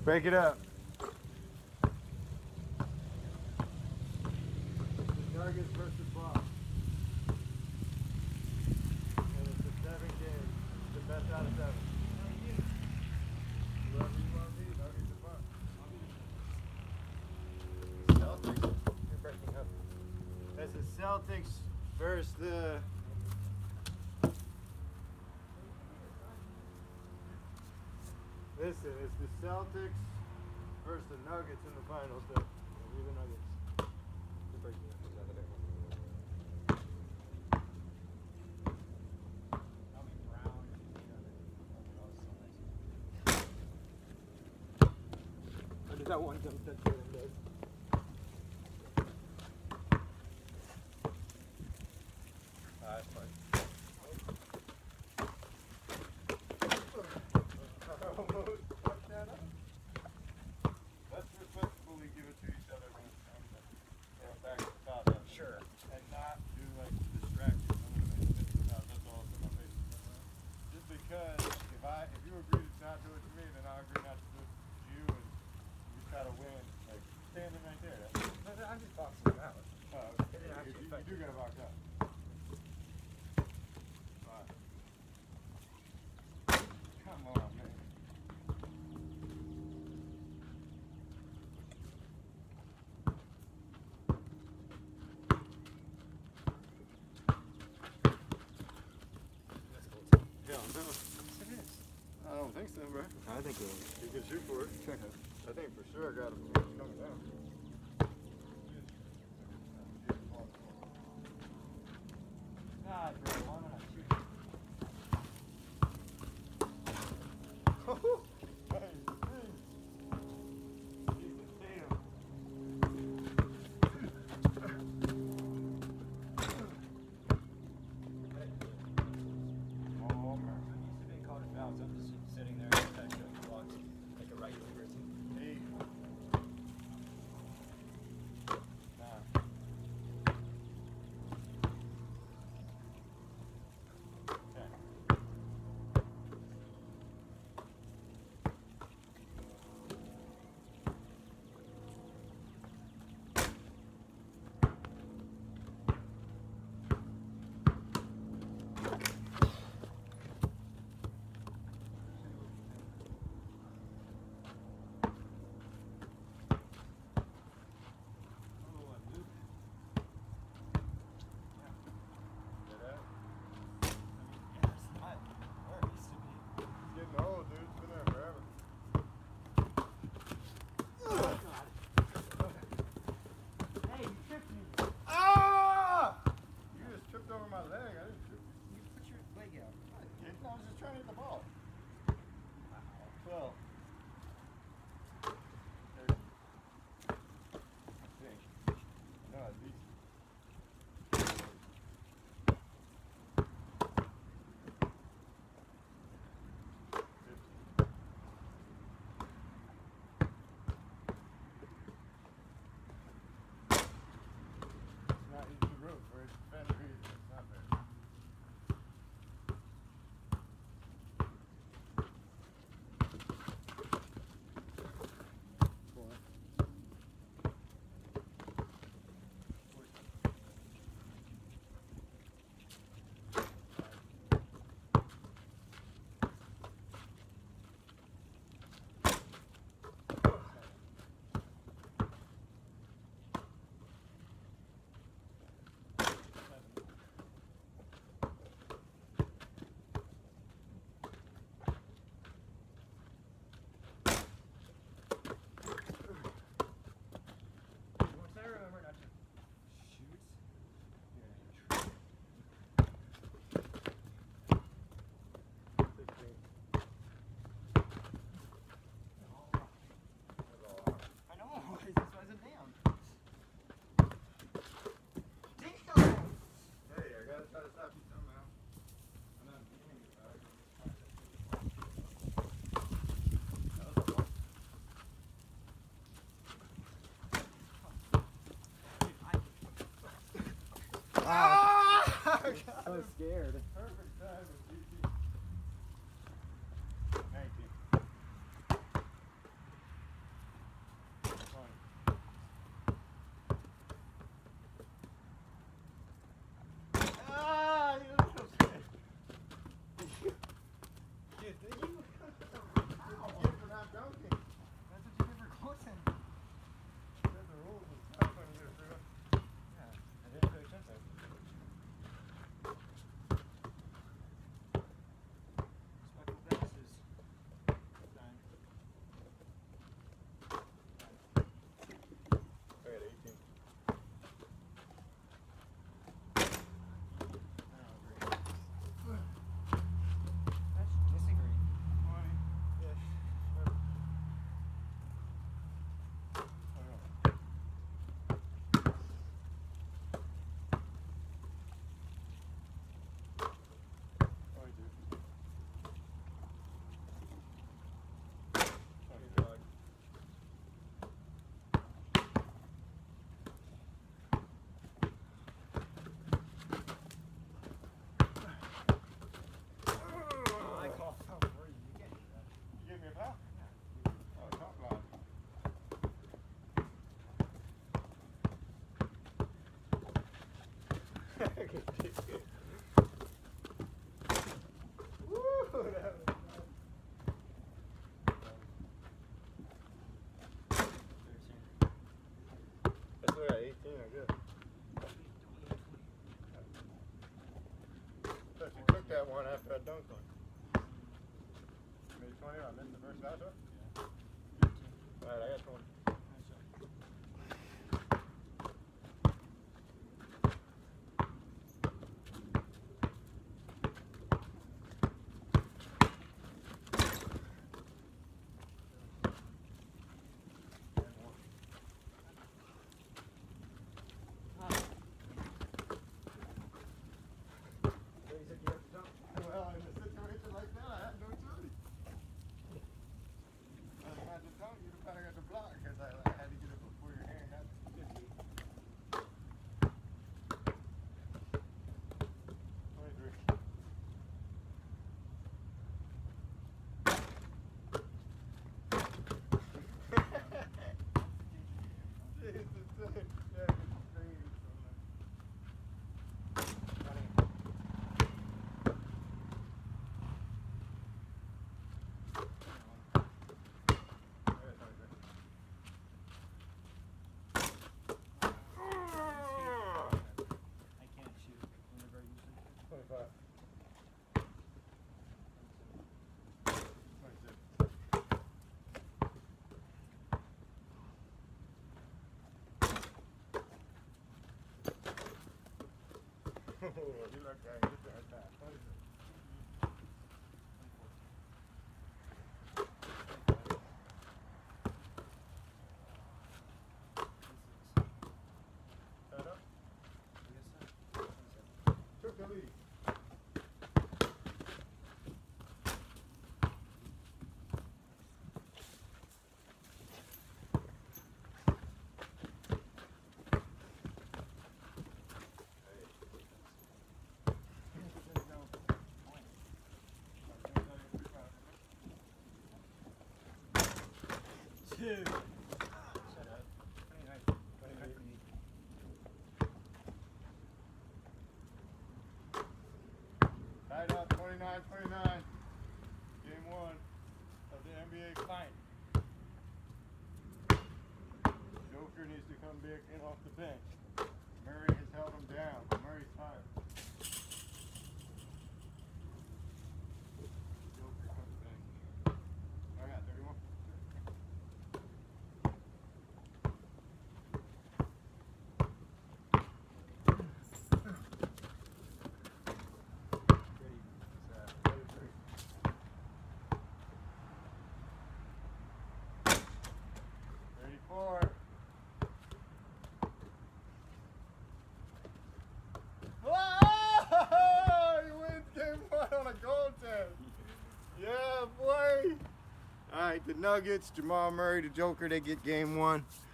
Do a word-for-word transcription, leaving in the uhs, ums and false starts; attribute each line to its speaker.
Speaker 1: Break it up. The Nuggets versus Bucks. And it's a seven game. It's the best out of seven. Whoever you want to be, Nuggets or Bucks. Celtics. You're breaking up. That's the Celtics versus the. Listen, it's the Celtics versus the Nuggets in the finals. Though. Be the Nuggets. You're breaking up. That one jump that Jordan does. Ah, that's fine. Almost fucked that up. Let's respectfully give it to each other when it's time to go back to the top. Sure. And not do like distractions. I'm gonna make this without that's all in my face. Just because if I if you agree to not do it to me, then I'll agree not to do it to you, and you gotta win. Like standing right there. That's, I'm just boxing him out. Oh, okay. Yeah, you, you, you do gotta box out. Right. Come on, man. Yeah, no. It is. I don't think so, bro. I think it is. You can shoot for it. I think for sure I got him coming down. God, bro, why am I not shooting? Oh, hey, hey. Jesus, damn. Oh, man. Used to be called a foul, so I'm just sitting there and back to blocks like a regular person. Hey. Nah. one after I dunked one. Made twenty, I missed the first shot, sir? Yeah. Alright, I got twenty. Well, in a situation like that, I had no choice. I had to dunk, you'd have probably got the block because I, I had to get it before your hand got fifty. twenty-three. Jesus, dude. Yeah, it's crazy. twenty-five. twenty-six. Oh, you look like you got that. twenty-six. Set up. Took the lead.
Speaker 2: Two.
Speaker 1: Tied up twenty-nine twenty-nine. Game one of the N B A fight. Joker needs to come back in off the bench. Murray has held him down. Murray's tired. Joker comes back. Oh yeah, thirty-one. thirty-four. Whoa! He wins game one on a goal test. Yeah, boy. All right, the Nuggets, Jamal Murray, the Joker, they get game one.